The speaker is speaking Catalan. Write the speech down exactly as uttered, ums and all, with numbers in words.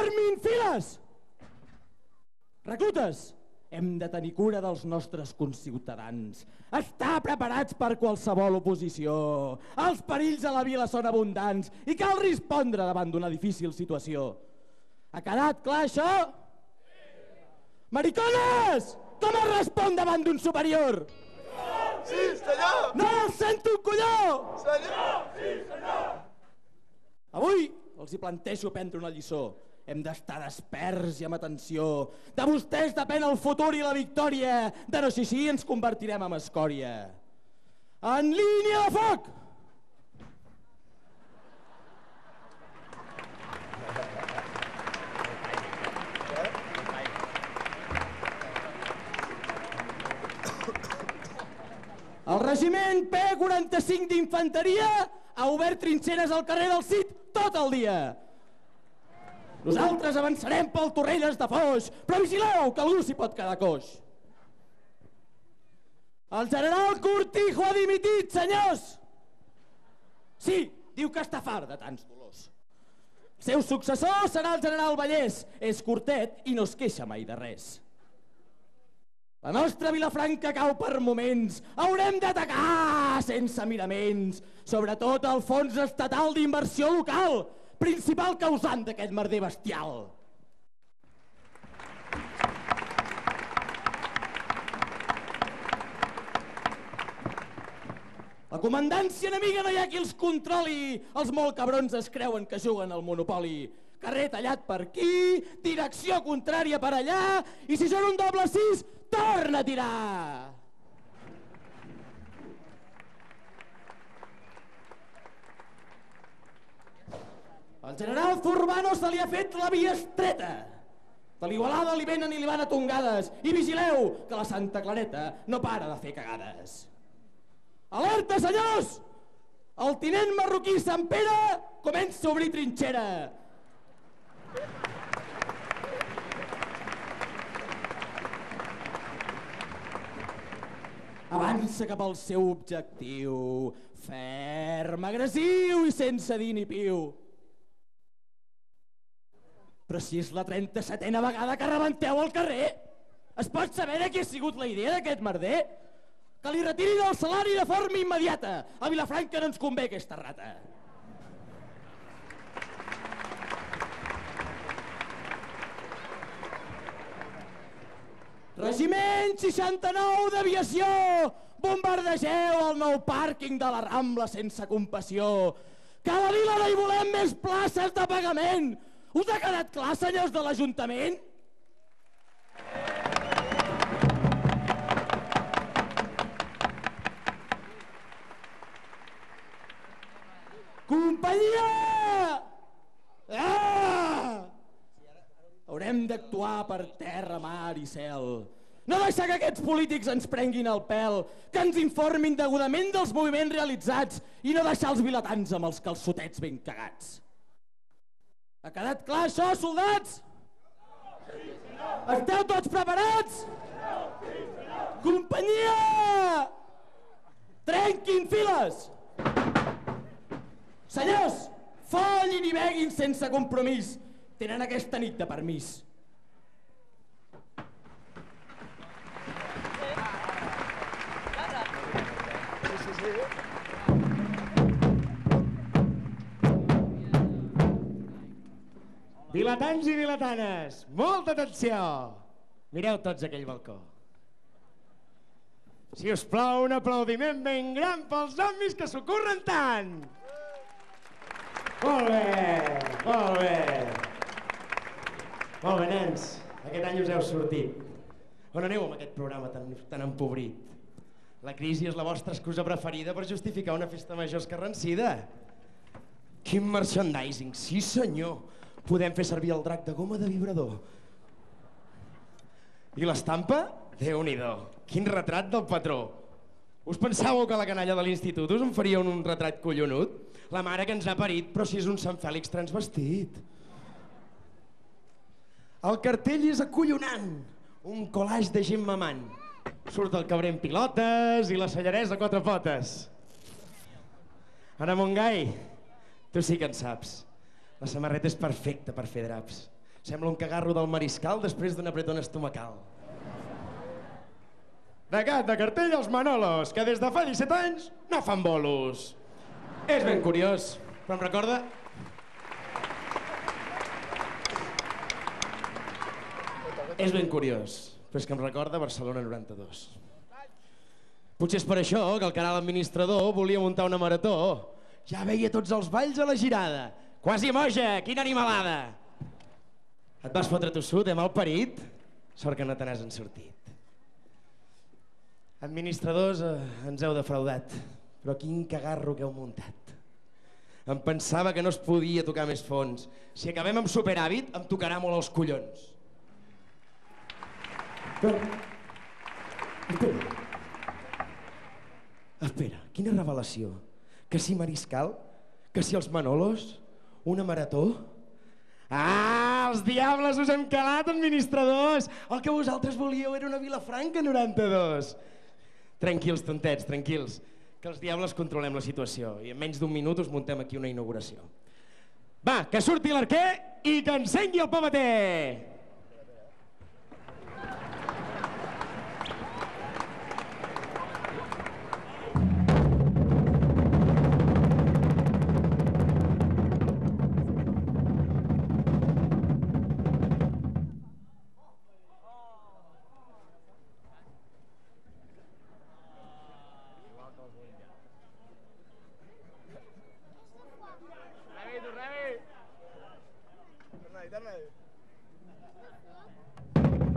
Formin files! Reclutes, hem de tenir cura dels nostres conciutadans. Estar preparats per qualsevol oposició. Els perills a la vila són abundants i cal respondre davant d'una difícil situació. Ha quedat clar això? Maricones! Com es respon davant d'un superior? Sí, senyor! No el sento, colló! Senyor! Sí, senyor! Avui els hi plantejo prendre una lliçó. Hem d'estar desperts i amb atenció. De vostès depèn el futur i la victòria. De no ser així ens convertirem en escòria. En línia de foc! El regiment P quaranta-cinc d'Infanteria ha obert trinxeres al carrer del Cid tot el dia. Nosaltres avançarem pel Torrelles de Foix, però vigileu que algú s'hi pot quedar coix. El general Cortijo ha dimitit, senyors! Sí, diu que està fart de tants dolors. El seu successor serà el general Vallès. És curtet i no es queixa mai de res. La nostra Vilafranca cau per moments. Haurem d'atacar sense miraments. Sobretot el fons estatal d'inversió local, principal causant d'aquest merder bestial. La comandància enemiga no hi ha qui els controli. Els molt cabrons es creuen que juguen al Monopoli. Carrer tallat per aquí, direcció contrària per allà, i si són un doble sis, torna a tirar! Al general Zurbano se li ha fet la via estreta. De l'Igualada li venen i li van a tongades. I vigileu, que la Santa Clareta no para de fer cagades. Alerta, senyors! El tinent marroquí Sant Pere comença a obrir trinxera. Avança cap al seu objectiu, ferm, agressiu i sense dir ni piu. Però si és la trenta-setena vegada que rebenteu al carrer, es pot saber de què ha sigut la idea d'aquest merder? Que li retirin el salari de forma immediata. A Vilafranca no ens convé aquesta rata. Regiment seixanta-nou d'Aviació, bombardegeu el nou pàrquing de la Rambla sense compassió. Que a la vila no hi volem més places de pagament. Us ha quedat clar, senyors de l'Ajuntament? Companyia! Ah! Haurem d'actuar per terra, mar i cel. No deixar que aquests polítics ens prenguin el pèl, que ens informin degudament dels moviments realitzats i no deixar els vilatans amb els calçotets ben cagats. Ha quedat clar això, soldats? Esteu tots preparats? Companyia! Trenquin files! Senyors, follin i beguin sense compromís. Tenen aquesta nit de permís. Vilatans i vilatanes, molta atenció! Mireu tots aquell balcó. Si us plau, un aplaudiment ben gran pels zombis que s'ho curren tant! Molt bé, molt bé. Molt bé, nens, aquest any us heu sortit. On aneu amb aquest programa tan, tan empobrit? La crisi és la vostra excusa preferida per justificar una festa major escarransida. Quin merchandising, sí senyor. Podem fer servir el drac de goma de vibrador. I l'estampa? Déu-n'hi-do, quin retrat del patró. Us pensàveu que la canalla de l'institut us en faria un, un retrat collonut? La mare que ens ha parit, però si és un Sant Fèlix transvestit. El cartell és acollonant, un collage de gent mamant. Surt el cabrer en pilotes i la celleresa a quatre potes. Ana Montgai, tu sí que en saps. La samarreta és perfecta per fer draps. Sembla un cagarro del mariscal després d'un apretón estomacal. De gat de cartell els Manolos, que des de fa disset anys no fan bolos. És ben curiós, però em recorda... És ben curiós, però és que em recorda Barcelona noranta-dos. Potser és per això que el canal administrador volia muntar una marató. Ja veia tots els balls a la girada. Quasi moja, quina animalada! Et vas fotre tossut, eh, malparit? Sort que no te n'has en sortit. Administradors, eh, ens heu defraudat, però quin cagarro que heu muntat. Em pensava que no es podia tocar més fons. Si acabem amb superàvit, em tocarà molt els collons. Però... Espera. Espera, quina revelació. Que si Mariscal? Que si els Manolos? Una marató? Ah, els diables us hem calat, administradors! El que vosaltres volíeu era una Vilafranca noranta-dos. Tranquils, tontets, tranquils, que els diables controlem la situació i en menys d'un minut us muntem aquí una inauguració. Va, que surti l'arquer i que encengui el pavater! Torna-hi, torna-hi.